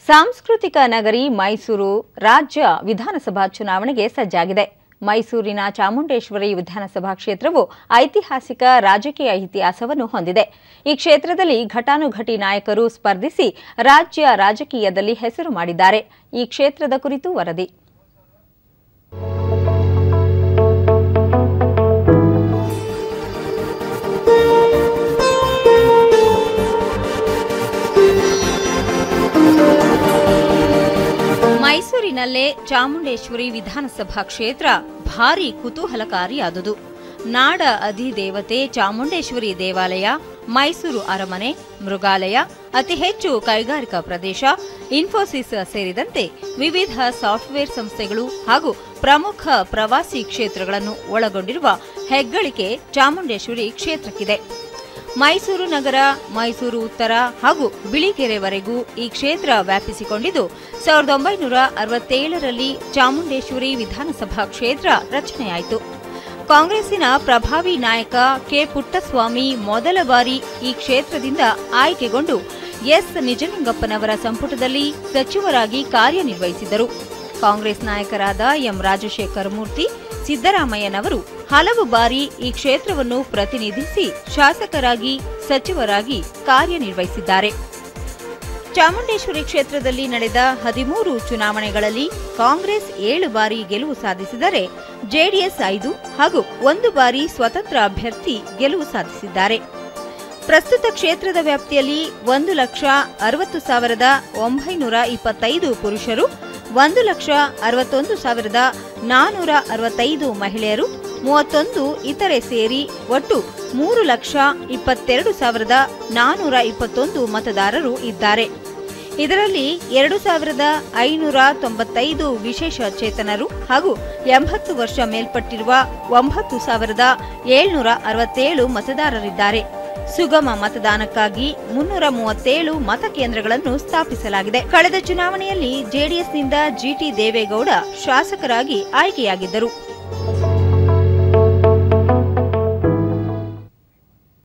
ಸಾಂಸ್ಕೃತಿಕ ನಗರಿ ಮೈಸೂರು ರಾಜ್ಯ ವಿಧಾನಸಭಾ ಚುನಾವಣೆಗೆ ಸಜ್ಜಾಗಿದೆ. ಮೈಸೂರಿನ ಚಾಮುಂಡೇಶ್ವರಿ ವಿಧಾನಸಭಾ ಕ್ಷೇತ್ರವು ಐತಿಹಾಸಿಕ ರಾಜಕೀಯ ಇತಿಹಾಸವನ್ನು ಹೊಂದಿದೆ. ಈ ಕ್ಷೇತ್ರದಲ್ಲಿ ಘಟಾನುಘಟಿ ನಾಯಕರು ಸ್ಪರ್ಧಿಸಿ ರಾಜ್ಯ ರಾಜಕೀಯದಲ್ಲಿ ಹೆಸರು ಮಾಡಿದ್ದಾರೆ. ಈ ಕ್ಷೇತ್ರದ ಕುರಿತು ವರದಿ. ಮೈಸೂರಿನಲ್ಲೇ ಚಾಮುಂಡೇಶ್ವರಿ ವಿಧಾನಸಭಾ ಕ್ಷೇತ್ರ ಭಾರೀ ಕುತೂಹಲಕಾರಿಯಾದುದು. ನಾಡ ಅಧಿದೇವತೆ ಚಾಮುಂಡೇಶ್ವರಿ ದೇವಾಲಯ, ಮೈಸೂರು ಅರಮನೆ, ಮೃಗಾಲಯ, ಅತಿ ಹೆಚ್ಚು ಕೈಗಾರಿಕಾ ಪ್ರದೇಶ, ಇನ್ಫೋಸಿಸ್ ಸೇರಿದಂತೆ ವಿವಿಧ ಸಾಫ್ಟ್ವೇರ್ ಸಂಸ್ಥೆಗಳು ಹಾಗೂ ಪ್ರಮುಖ ಪ್ರವಾಸಿ ಕ್ಷೇತ್ರಗಳನ್ನು ಒಳಗೊಂಡಿರುವ ಹೆಗ್ಗಳಿಕೆ ಚಾಮುಂಡೇಶ್ವರಿ ಕ್ಷೇತ್ರಕ್ಕಿದೆ. ಮೈಸೂರು ನಗರ, ಮೈಸೂರು ಉತ್ತರ ಹಾಗೂ ಬಿಳಿಕೆರೆವರೆಗೂ ಈ ಕ್ಷೇತ್ರ ವ್ಯಾಪಿಸಿಕೊಂಡಿದ್ದು 1967ರಲ್ಲಿ ಚಾಮುಂಡೇಶ್ವರಿ ವಿಧಾನಸಭಾ ಕ್ಷೇತ್ರ ರಚನೆಯಾಯಿತು. ಕಾಂಗ್ರೆಸ್ಸಿನ ಪ್ರಭಾವಿ ನಾಯಕ ಕೆ ಪುಟ್ಟಸ್ವಾಮಿ ಮೊದಲ ಬಾರಿ ಈ ಕ್ಷೇತ್ರದಿಂದ ಆಯ್ಕೆಗೊಂಡು ಎಸ್ ನಿಜಲಿಂಗಪ್ಪನವರ ಸಂಪುಟದಲ್ಲಿ ಸಚಿವರಾಗಿ ಕಾರ್ಯನಿರ್ವಹಿಸಿದರು. ಕಾಂಗ್ರೆಸ್ ನಾಯಕರಾದ ಎಂ ರಾಜಶೇಖರ ಮೂರ್ತಿ, ಸಿದ್ದರಾಮಯ್ಯನವರು ಹಲವು ಬಾರಿ ಈ ಕ್ಷೇತ್ರವನ್ನು ಪ್ರತಿನಿಧಿಸಿ ಶಾಸಕರಾಗಿ, ಸಚಿವರಾಗಿ ಕಾರ್ಯನಿರ್ವಹಿಸಿದ್ದಾರೆ. ಚಾಮುಂಡೇಶ್ವರಿ ಕ್ಷೇತ್ರದಲ್ಲಿ ನಡೆದ 13 ಚುನಾವಣೆಗಳಲ್ಲಿ ಕಾಂಗ್ರೆಸ್ 7 ಬಾರಿ ಗೆಲುವು ಸಾಧಿಸಿದರೆ ಜೆಡಿಎಸ್ 5 ಹಾಗೂ 1 ಬಾರಿ ಸ್ವತಂತ್ರ ಅಭ್ಯರ್ಥಿ ಗೆಲುವು ಸಾಧಿಸಿದ್ದಾರೆ. ಪ್ರಸ್ತುತ ಕ್ಷೇತ್ರದ ವ್ಯಾಪ್ತಿಯಲ್ಲಿ 1,60,925 ಪುರುಷರು, 1,61,465 ಮಹಿಳೆಯರು, 31 ಇತರೆ ಸೇರಿ ಒಟ್ಟು 3,22,421 ಮತದಾರರು ಇದ್ದಾರೆ. ಇದರಲ್ಲಿ 2,595 ವಿಶೇಷ ಚೇತನರು ಹಾಗೂ 80 ವರ್ಷ ಮೇಲ್ಪಟ್ಟಿರುವ 9,767 ಮತದಾರರಿದ್ದಾರೆ. ಸುಗಮ ಮತದಾನಕ್ಕಾಗಿ 337 ಮತಕೇಂದ್ರಗಳನ್ನು ಸ್ಥಾಪಿಸಲಾಗಿದೆ. ಕಳೆದ ಚುನಾವಣೆಯಲ್ಲಿ ಜೆಡಿಎಸ್ನಿಂದ ಜಿಟಿ ದೇವೇಗೌಡ ಶಾಸಕರಾಗಿ ಆಯ್ಕೆಯಾಗಿದ್ದರು.